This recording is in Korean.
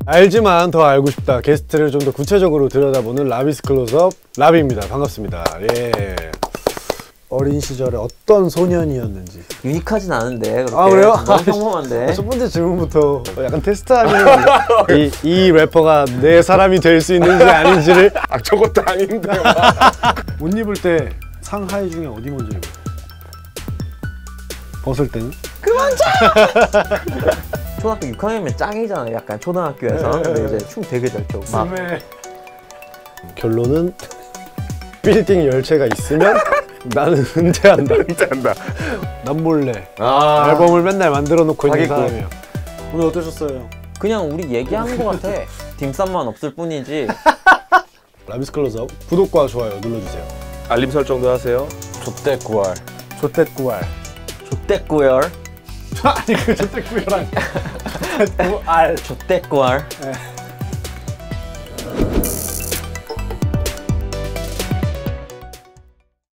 알지만 더 알고 싶다. 게스트를 좀 더 구체적으로 들여다보는 라비스 클로즈업 라비입니다. 반갑습니다. 예. 어린 시절에 어떤 소년이었는지. 유니크하진 않은데 그렇게. 아 그래요? 너무 평범한데. 첫 번째 질문부터 약간 테스트하는 이 래퍼가 내 사람이 될 수 있는지 아닌지를. 아 저것도 아닌데. 옷 입을 때 상하이 중에 어디 먼저 입어요? 벗을 때는? 그만 쳐! 초등학교 6학년이면 짱이잖아. 약간 초등학교에서. 근데 이제 춤 되게 잘 춰. 막 결론은 빌딩 열쇠가 있으면 나는 은퇴한다. 은퇴한다. 남몰래 앨범을 맨날 만들어 놓고 있는 사람이에요. 오늘 어떠셨어요? 그냥 우리 얘기하는 거 같아. 딤쌈만 없을 뿐이지. 라비스 클로즈업 구독과 좋아요 눌러주세요. 알림 설정도 하세요. 좆댓구알. 좆댓구알. 좆대꾸열. 아니 그 좆댓구알 아니. 좆댓구알. 좆대꾸알. 네.